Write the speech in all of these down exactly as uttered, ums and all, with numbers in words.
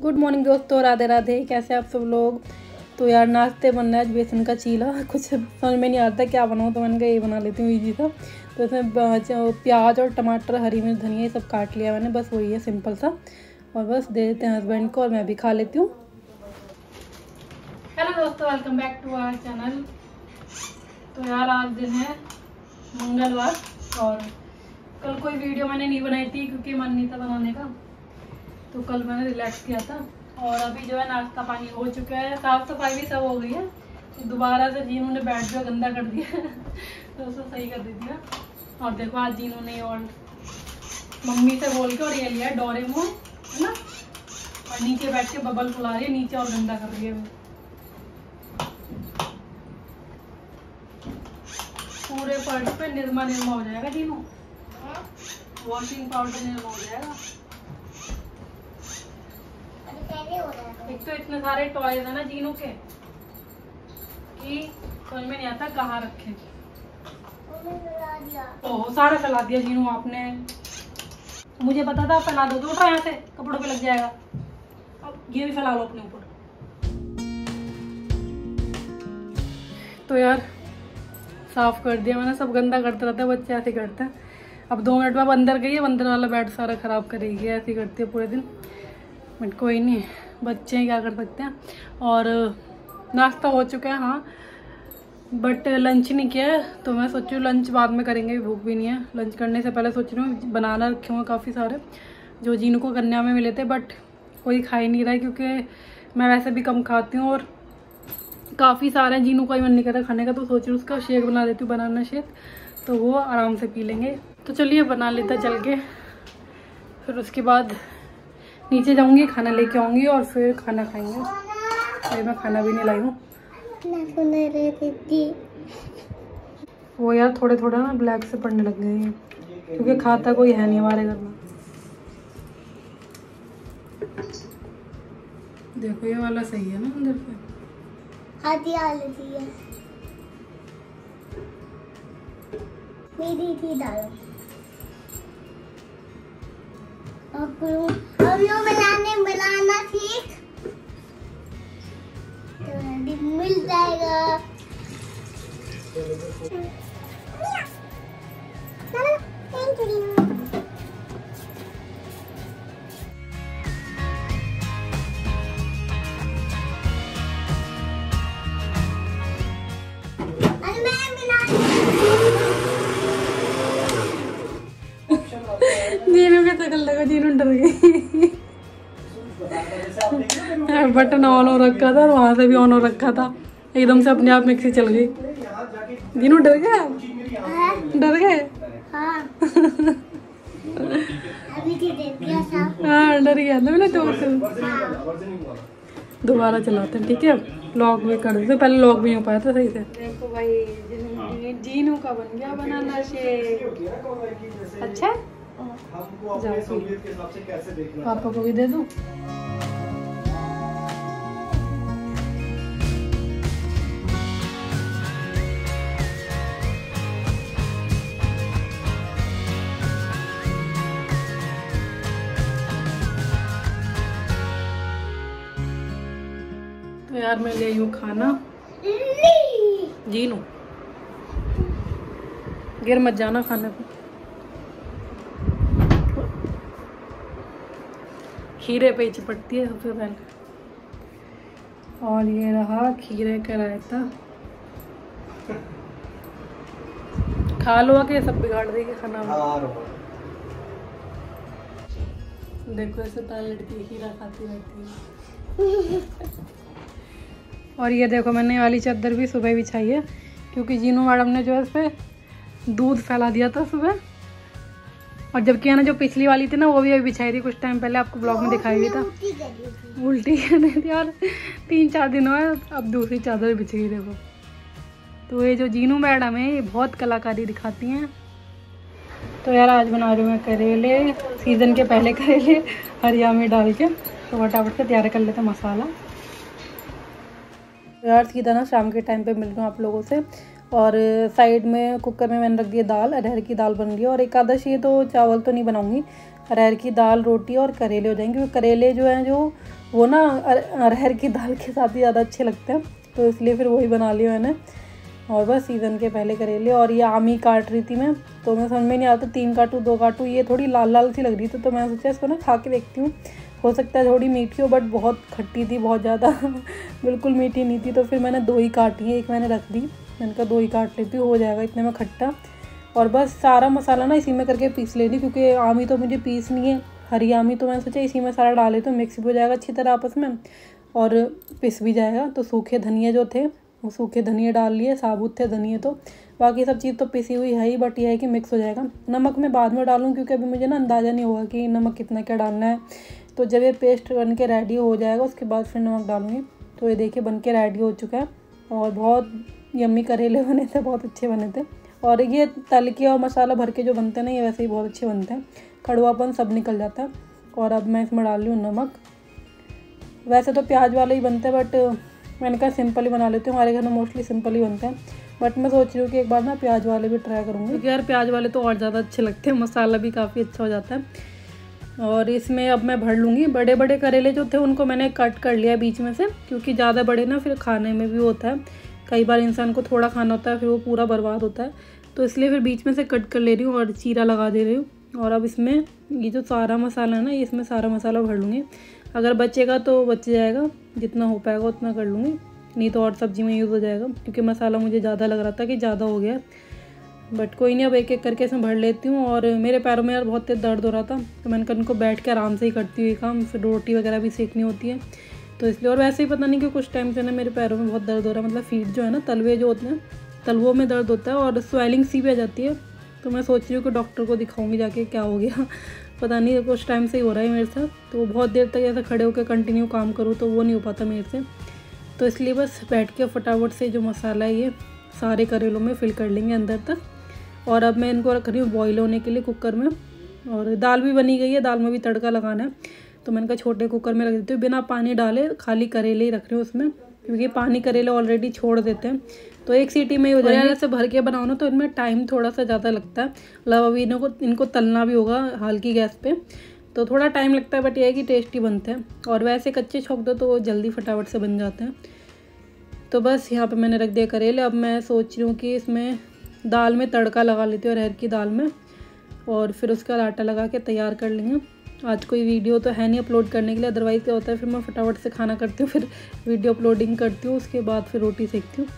Good morning दोस्तों, राधे राधे। कैसे आप सब लोग। तो यार नाश्ते बन रहा है, बेसन का चीला। कुछ समझ में नहीं आता क्या बनाऊँ, तो मैंने कहा ये बना लेती हूँ इजी सा। तो इसमें प्याज और टमाटर, हरी मिर्च, धनिया ये सब काट लिया मैंने, बस वही है सिंपल सा। और बस दे देते हैं हस्बैंड को और मैं भी खा लेती हूँ। हेलो दोस्तों, welcome back to our channel. तो यार आज दिन है मंगलवार और कल कोई वीडियो मैंने नहीं बनाई थी क्योंकि मन नहीं था बनाने का, तो कल मैंने रिलैक्स किया था। और अभी जो है नाश्ता पानी हो चुका है, साफ सफाई भी सब हो गई है। तो दोबारा से जीनू ने बेड जो गंदा कर दिया तो उसको सही कर दी थी। और देखो आज जीनू ने और मम्मी से बोल के और ये लिया डोरेमोन, है ना। और नीचे बैठ के बबल फुला रही है, नीचे और गंदा कर रही है। पूरे फर्श पे निर्मा निर्मा हो जाएगा जीनू, वॉशिंग पाउडर निर्मा हो जाएगा। एक तो इतने सारे टॉयज है ना जीनू के कि समझ में नहीं आता कहाँ रखे। ओह सारा फैला दिया जीनू आपने। मुझे पता था फैला दो, तो उठा यहाँ से, कपड़ों पे लग जाएगा। अब ये भी फैला लो अपने ऊपर। तो यार साफ कर दिया मैंने, सब गंदा करते रहता है बच्चे, ऐसे करते हैं। अब दो मिनट में अंदर गई है, अंदर वाला बेड सारा खराब करेगी, ऐसे करती है पूरे दिन। बट कोई नहीं, बच्चे क्या कर सकते हैं। और नाश्ता हो चुका है हाँ, बट लंच नहीं किया है। तो मैं सोच रही हूँ लंच बाद में करेंगे, भूख भी नहीं है। लंच करने से पहले सोच रही हूँ बनाना रखे हुए काफ़ी सारे जो जीनू को कन्या में मिले थे, बट कोई खा ही नहीं रहा है क्योंकि मैं वैसे भी कम खाती हूँ और काफ़ी सारे जीनू का ही मन नहीं कर रहा खाने का। तो सोच रही हूँ उसका शेक बना देती हूँ, बनाना शेक, तो वो आराम से पी लेंगे। तो चलिए बना लेता चल के, फिर उसके बाद नीचे जाऊंगी, खाना लेके आऊंगी और फिर खाना खाएंगे। अरे मैं खाना भी नहीं लाई हूँ। वो यार थोड़े थोड़ा ना ब्लैक से पड़ने लग गए हैं क्योंकि खाता कोई है नहीं हमारे घर में। देखो ये वाला सही है ना अंदर से। आधी आलती है मेरी थी डालो। अब अब यो मिलाने मिलाना ठीक तो मिल जाएगा। Thank you. जीनू के शकल लगा, जीनू डर गई। बटन ऑन हो रखा था और वहां से भी ऑन हो रखा था, एकदम से अपने आप मिक्सी चल गई। जीनू डर गया, डर गए। हाँ अभी हाँ डर गया था मैंने। तो दोबारा चलाते हैं ठीक है, लॉक भी कर देते। पहले लॉक भी नहीं हो पाया था सही से। देखो भाई जीनू का बन गया बनाना शेक। अच्छा पापा को भी दे दूं। तो यार मैं ले यूँ खाना। जीनू गिर मत जाना खाने पे। खीरे पे ही चिपटती है सबसे पहले। और ये रहा खीरे का रायता। खा लो के सब बिगाड़ देगी खाना। देखो ऐसे ताल लड़की खीरा खाती रहती है। और ये देखो मैंने ये वाली चादर भी सुबह बिछाई है क्योंकि जीनू मैडम ने जो है इस पर दूध फैला दिया था सुबह। और जबकि है ना जो पिछली वाली थी ना वो भी अभी बिछाई थी कुछ टाइम पहले, आपको ब्लॉग में दिखाई भी था। उल्टी कर रही थी और तीन चार दिन हुआ अब दूसरी चादर बिछ गई देखो। तो ये जो जीनू मैडम है ये बहुत कलाकारी दिखाती हैं। तो यार आज बना रही हूँ मैं करेले, सीजन के पहले करेले हरिया में डाल के। तो फटाफट से तैयार कर लेते हैं मसाला। यार सीधा ना शाम के टाइम पे मिल रहा हूँ आप लोगों से। और साइड में कुकर में मैंने रख दिया दाल, अरहर की दाल बन रही है। और एकादशी है तो चावल तो नहीं बनाऊंगी, अरहर की दाल, रोटी और करेले हो जाएंगे, क्योंकि करेले जो हैं जो वो ना अरहर की दाल के साथ ही ज़्यादा अच्छे लगते हैं, तो इसलिए फिर वही बना लिया मैंने। और बस सीज़न के पहले करेले। और ये आमी काट रही थी मैं, तो मैं समझ में नहीं आता तीन काटूँ दो काटूँ, ये थोड़ी लाल लाल सी लग रही थी, तो मैं सोचा इसको ना खा के देखती हूँ, हो सकता है थोड़ी मीठी हो, बट बहुत खट्टी थी, बहुत ज़्यादा बिल्कुल मीठी नहीं थी। तो फिर मैंने दो ही काटी है, एक मैंने रख दी, मैंने कहा दो ही काट लेती हूँ, हो जाएगा इतने में खट्टा। और बस सारा मसाला ना इसी में करके पीस लेनी, क्योंकि आमी तो मुझे पीसनी है, हरी आमी, तो मैंने सोचा इसी में सारा डाले तो मिक्स भी हो जाएगा अच्छी तरह आपस में और पिस भी जाएगा। तो सूखे धनिया जो थे वो सूखे धनिया डाल लिए, साबुत थे धनिया, तो बाकी सब चीज़ तो पिसी हुई है ही, बट यह है कि मिक्स हो जाएगा। नमक मैं बाद में डालूँ, क्योंकि अभी मुझे ना अंदाज़ा नहीं होगा कि नमक कितना क्या डालना है, तो जब ये पेस्ट बन के रेडी हो जाएगा उसके बाद फिर नमक डालूँगी। तो ये देखिए बन के रेडी हो चुका है और बहुत यम्मी करेले बने थे, बहुत अच्छे बने थे। और ये तल के और मसाला भर के जो बनते हैं ना, ये वैसे ही बहुत अच्छे बनते हैं, कड़वापन सब निकल जाता है। और अब मैं इसमें डाल रही हूँ नमक। वैसे तो प्याज वाले ही बनते हैं, बट मैंने कहा सिंपल ही बना लेती हूँ, हमारे घर में मोस्टली सिंपल ही बनते हैं, बट मैं सोच रही हूँ कि एक बार ना प्याज वाले भी ट्राई करूँगी, क्योंकि यार प्याज वाले तो और ज़्यादा अच्छे लगते हैं, मसाला भी काफ़ी अच्छा हो जाता है। और इसमें अब मैं भर लूँगी। बड़े बड़े करेले जो थे उनको मैंने कट कर लिया बीच में से, क्योंकि ज़्यादा बड़े ना फिर खाने में भी होता है, कई बार इंसान को थोड़ा खाना होता है फिर वो पूरा बर्बाद होता है, तो इसलिए फिर बीच में से कट कर ले रही हूँ और चीरा लगा दे रही हूँ। और अब इसमें ये जो सारा मसाला है ना, ये इसमें सारा मसाला भर लूँगी, अगर बचेगा तो बच जाएगा, जितना हो पाएगा उतना कर लूँगी, नहीं तो और सब्ज़ी में यूज़ हो जाएगा, क्योंकि मसाला मुझे ज़्यादा लग रहा था कि ज़्यादा हो गया, बट कोई नहीं, अब एक एक करके इसमें भर लेती हूँ। और मेरे पैरों में यार बहुत तेज दर्द हो रहा था, तो मैंने कहा इनको बैठ के आराम से ही करती हूँ ये काम, फिर रोटी वगैरह भी सेकनी होती है, तो इसलिए। और वैसे ही पता नहीं कि कुछ टाइम से ना मेरे पैरों में बहुत दर्द हो रहा है, मतलब फीट जो है ना, तलवे जो होते हैं, तलवों में दर्द होता है और स्वेलिंग सी भी आ जाती है, तो मैं सोच रही हूँ कि डॉक्टर को दिखाऊंगी जाके क्या हो गया पता नहीं, कुछ टाइम से ही हो रहा है मेरे साथ, तो बहुत देर तक ऐसे खड़े होकर कंटिन्यू काम करूँ तो वो नहीं हो पाता मेरे से, तो इसलिए बस बैठ के फटाफट से जो मसाला है ये सारे करेलों में फिल कर लेंगे अंदर तक। और अब मैं इनको रख रही हूँ बॉईल होने के लिए कुकर में, और दाल भी बनी गई है, दाल में भी तड़का लगाना है, तो मैंने कहा छोटे कुकर में रख देती हूँ, बिना पानी डाले, खाली करेले ही रख रही हूँ उसमें, क्योंकि पानी करेले ऑलरेडी छोड़ देते हैं, तो एक सीटी में ही हो जाएगा। ऐसे भर के बनाओ ना तो इनमें टाइम थोड़ा सा ज़्यादा लगता है, मतलब अभी इनको इनको तलना भी होगा हल्की गैस पे, तो थोड़ा टाइम लगता है, बट ये है कि टेस्टी बनते हैं। और वैसे कच्चे छोंक दो तो वो जल्दी फटाफट से बन जाते हैं। तो बस यहाँ पे मैंने रख दिया करेले। अब मैं सोच रही हूँ कि इसमें दाल में तड़का लगा लेती हूँ, अरहर की दाल में, और फिर उसके बाद आटा लगा के तैयार कर लेंगे। आज कोई वीडियो तो है नहीं अपलोड करने के लिए, अदरवाइज़ क्या होता है फिर मैं फटाफट से खाना करती हूँ, फिर वीडियो अपलोडिंग करती हूँ, उसके बाद फिर रोटी सेकती हूँ।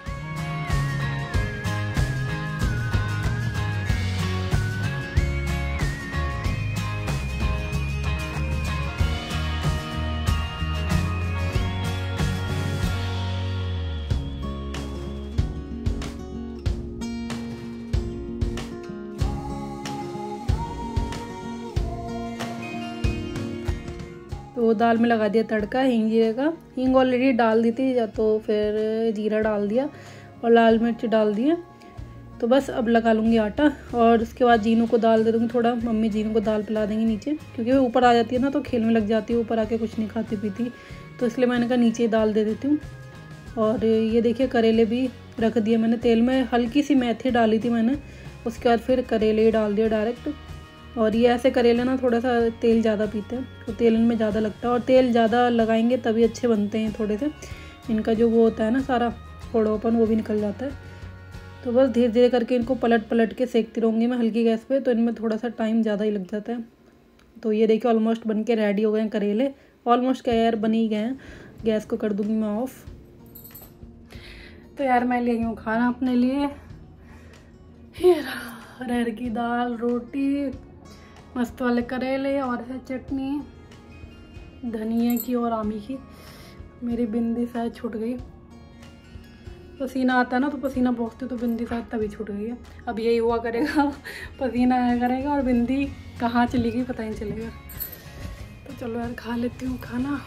तो दाल में लगा दिया तड़का हींग जीरे का, हींग ऑलरेडी डाल दी थी, या तो फिर जीरा डाल दिया और लाल मिर्च डाल दिए। तो बस अब लगा लूँगी आटा, और उसके बाद जीनू को दाल दे दूँगी थोड़ा, मम्मी जीनू को दाल पिला देंगी नीचे, क्योंकि वो ऊपर आ जाती है ना तो खेल में लग जाती है, ऊपर आके कुछ नहीं खाती पीती, तो इसलिए मैंने कहा नीचे ही दाल दे देती हूँ। और ये देखिए करेले भी रख दिए मैंने तेल में, हल्की सी मेथी डाली थी मैंने, उसके बाद फिर करेले ही डाल दिया डायरेक्ट। और ये ऐसे करेले ना थोड़ा सा तेल ज़्यादा पीते हैं, तो तेल इनमें ज़्यादा लगता है, और तेल ज़्यादा लगाएंगे तभी अच्छे बनते हैं थोड़े से, इनका जो वो होता है ना सारा कड़वापन वो भी निकल जाता है। तो बस धीरे धीरे करके इनको पलट पलट के सेकती रहूँगी मैं हल्की गैस पे, तो इनमें थोड़ा सा टाइम ज़्यादा ही लग जाता है। तो ये देखिए ऑलमोस्ट बन के रेडी हो गए हैं करेले, ऑलमोस्ट क्या यार बन ही गए हैं। गैस को कर दूँगी मैं ऑफ। तो यार मैं ले गई हूँ खाना अपने लिए, अरहर की दाल, रोटी, मस्त वाले करेले, और है चटनी धनिया की और आमी की। मेरी बिंदी शायद छूट गई, पसीना आता है ना तो पसीना पहुँचते तो बिंदी शायद तभी छूट गई है। अब यही हुआ करेगा, पसीना आया करेगा और बिंदी कहाँ चली गई पता ही नहीं चलेगा। तो चलो यार खा लेती हूँ खाना।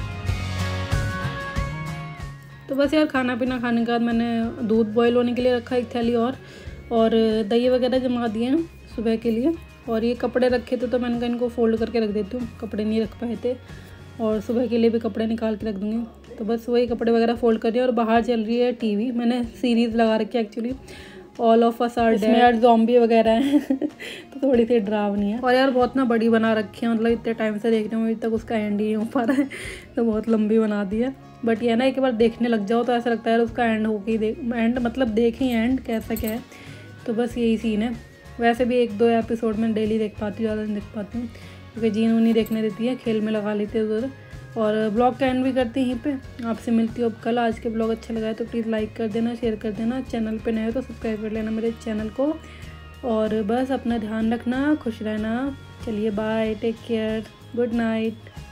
तो बस यार खाना पीना खाने के बाद मैंने दूध बॉईल होने के लिए रखा एक थैली, और और दही वगैरह जमा दिए हैं सुबह के लिए। और ये कपड़े रखे थे तो मैंने कहा इनको फोल्ड करके रख देती हूँ, कपड़े नहीं रख पाए थे। और सुबह के लिए भी कपड़े निकाल के रख दूँगी। तो बस वही कपड़े वगैरह फोल्ड कर रही है और बाहर चल रही है टीवी। मैंने सीरीज़ लगा रखी है actually, all of us are dead. यार ज़ॉम्बी वगैरह हैं तो थोड़ी सी डरावनी है। और यार बहुत ना बड़ी बना रखी है, मतलब इतने टाइम से देख रही हूँ अभी तक उसका एंड ही नहीं हो पा रहा है तो बहुत लंबी बना दी है। बट ये ना एक बार देखने लग जाओ तो ऐसा लगता है यार उसका एंड हो के देख एंड मतलब देख ही एंड कैसा क्या है। तो बस यही सीन है। वैसे भी एक दो एपिसोड में डेली देख पाती हूँ, ज़्यादा नहीं देख पाती हूँ क्योंकि जीन नहीं देखने देती है, खेल में लगा लेती है उधर। और ब्लॉग का एंड भी करते हैं यहीं पे। आपसे मिलती हूँ अब कल। आज के ब्लॉग अच्छा लगा है तो प्लीज़ लाइक कर देना, शेयर कर देना। चैनल पे नए हो तो सब्सक्राइब कर लेना मेरे चैनल को। और बस अपना ध्यान रखना, खुश रहना। चलिए bye, take care, good night.